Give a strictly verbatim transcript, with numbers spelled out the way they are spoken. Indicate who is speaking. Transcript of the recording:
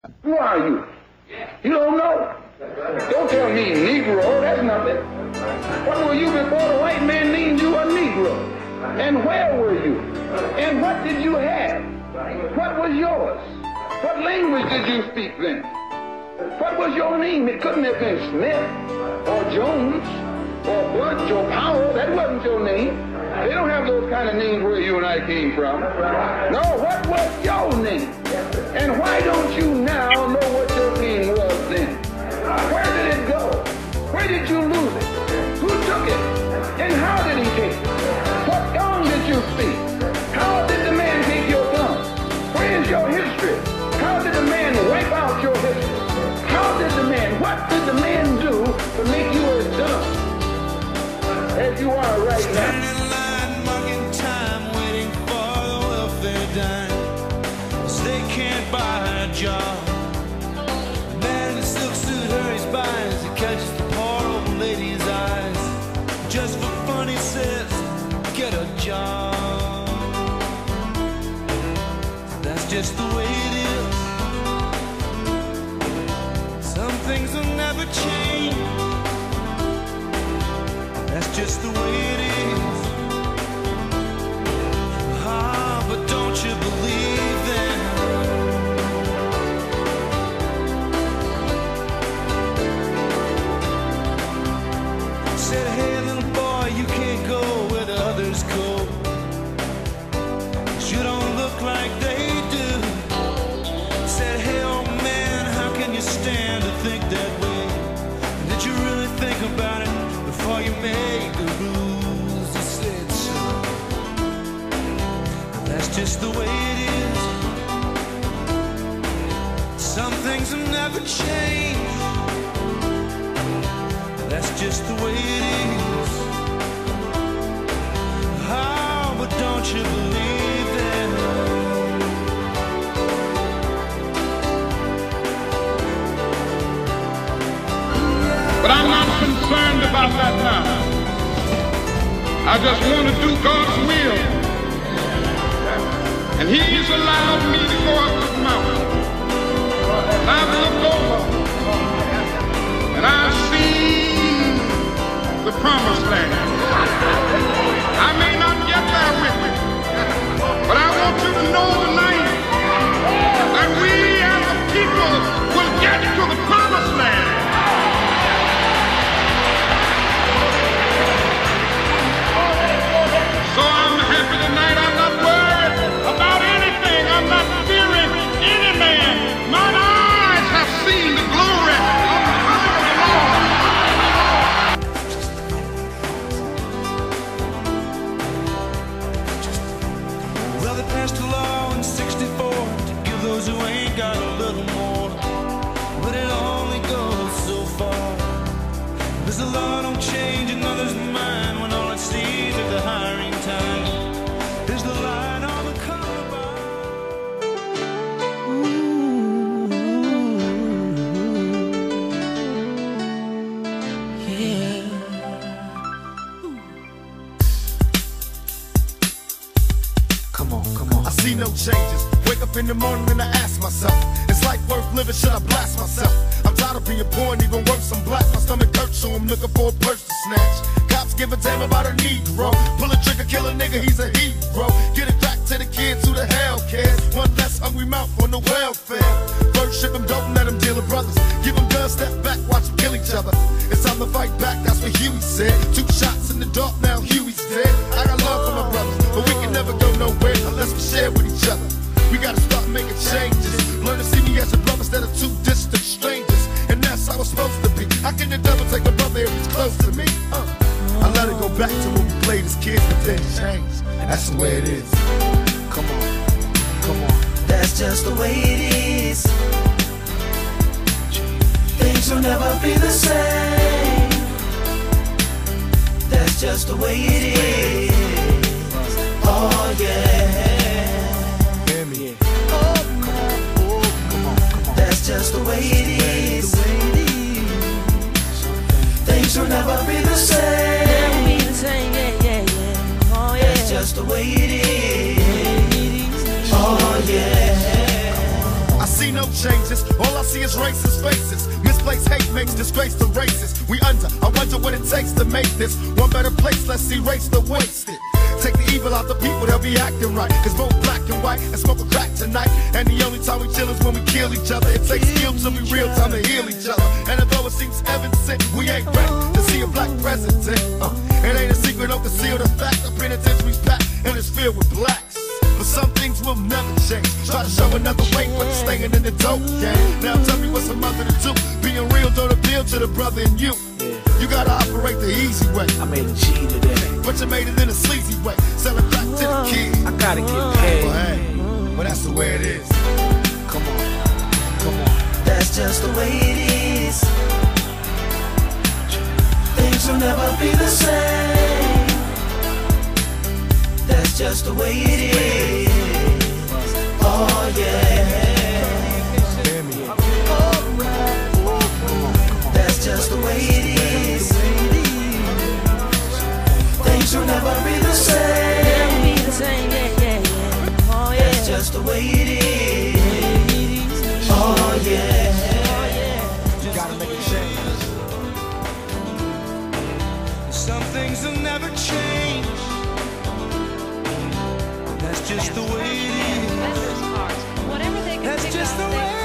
Speaker 1: Who are you? You don't know? Don't tell me Negro, that's nothing. What were you before the white man named you a Negro? And where were you? And what did you have? What was yours? What language did you speak then? What was your name? It couldn't have been Smith or Jones or Butch or Powell. That wasn't your name. They don't have those kind of names where you and I came from. No, what was your name? And why don't you now know what your name was then? Where did it go? Where did you lose it? Who took it? And how did he take it? What tongue did you speak? How did the man take your tongue? Where is your history? How did the man wipe out your history? How did the man, what did the man do to make you as dumb as you are right now?
Speaker 2: Buy a job. Man in a silk suit hurries by as he catches the poor old lady's eyes. Just for fun, he says, get a job. That's just the way it is. Some things will never change. That's just the way it is. Ah, but don't you believe that? Said, hey little boy, you can't go where the others go. You don't look like they do. Said, hey old man, how can you stand to think that way? Did you really think about it before you made the rules? He said so. That's just the way it is. Some things will never change. That's just the way it is. Oh, but don't you believe that?
Speaker 1: But I'm not concerned about that now. I just want to do God's will. And He's allowed me to go up this mountain. And I've looked over and I see the promised land. I may not get there with you, but I want you to know tonight that we as a people will get to the promised land. So I'm happy tonight. I'm not worried about anything. I'm not fearing any man. Mine eyes have seen the glory of the Lord.
Speaker 2: Passed a law in sixty-four to give those who ain't got a little more, but it only goes so far. There's a law don't change another's mind when all it sees is the hiring time. There's the line on the collar bar. Yeah.
Speaker 3: Come on, come on. I see no changes. Wake up in the morning and I ask myself, is life worth living? Should I blast myself? I'm tired of being poor and even worse, I'm black. My stomach hurts, so I'm looking for a purse to snatch. Cops give a damn about a Negro. Pull a trigger, kill a nigga, he's a hero. Get it back to the kids who the hell cares. One less hungry mouth on the welfare. First ship them, don't let them deal with brothers. Give them guns, step back, watch them kill each other. It's time to fight back, that's what Huey said. Two shots in the dark, now Huey's dead. I got love for my brothers, but we can never go nowhere unless we share with each other. We gotta start making changes. Learn to see me as a brother instead of two distant strangers. And that's how it's supposed to be. How can the devil take my brother if he's close to me? Uh, I let it go back to when we played as kids, but then it changed. That's the way it is. Come on, come on.
Speaker 2: That's just the way it is. Things will never be the same. That's just the way it is. Oh yeah. That's just the way it is. Things will never be the same. That's just the way it is. Oh yeah.
Speaker 3: I see no changes. All I see is racist faces. Misplaced hate makes disgrace to races. We under, I wonder what it takes to make this one better place. Let's erase the wasted. Take the evil out the people, they'll be acting right. Cause both black and white and smoke a crack tonight. And the only time we chill is when we kill each other. It takes skill to be real time to heal each other. And although it seems heaven sent, we ain't ready to see a black president. Uh, it ain't a secret, don't conceal the fact. The penitentiary's packed and it's filled with blacks. But some things will never change. Try to show another way, but you're staying in the dope game. Now tell me what's a mother to do. Being real don't appeal to the brother in you. You gotta operate the easy way.
Speaker 4: I made a G today,
Speaker 3: but you made it in a sleazy way. Sell it back to the kids.
Speaker 4: I gotta get paid.
Speaker 3: Well, hey, well, that's the way it is.
Speaker 4: Come on, come on.
Speaker 2: That's just the way it is. Things will never be the same. That's just the way it is. Oh yeah. That's just the way it is. Things will never be the same.
Speaker 5: Be the same, yeah, yeah, yeah. Oh yeah.
Speaker 2: That's just the way it is. Oh yeah.
Speaker 3: You gotta make a change.
Speaker 2: Some things will never change. That's just the way it is.
Speaker 5: Whatever they can
Speaker 2: That's
Speaker 5: pick
Speaker 2: just
Speaker 5: up,
Speaker 2: the
Speaker 5: they-
Speaker 2: way